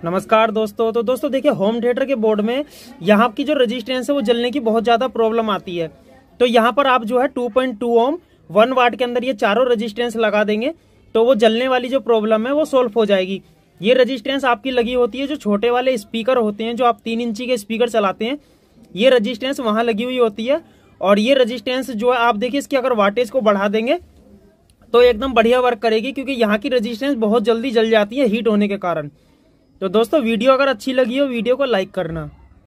नमस्कार दोस्तों। तो दोस्तों देखिए, होम थिएटर के बोर्ड में यहाँ की जो रजिस्टेंस है वो जलने की बहुत ज़्यादा प्रॉब्लम आती है। तो यहाँ पर आप जो है 2.2 ओम 1 वाट के अंदर ये चारों रजिस्टेंस लगा देंगे तो वो जलने वाली जो प्रॉब्लम है वो सोल्व हो जाएगी। ये रजिस्टेंस आपकी लगी होती है जो छोटे वाले स्पीकर होते हैं, जो आप 3 इंची के स्पीकर चलाते हैं, ये रजिस्टेंस वहाँ लगी हुई होती है। और ये रजिस्टेंस जो है आप देखिए, इसकी अगर वाटेज को बढ़ा देंगे तो एकदम बढ़िया वर्क करेगी, क्योंकि यहाँ की रजिस्टेंस बहुत जल्दी जल जाती है हीट होने के कारण। तो दोस्तों वीडियो अगर अच्छी लगी हो वीडियो को लाइक करना।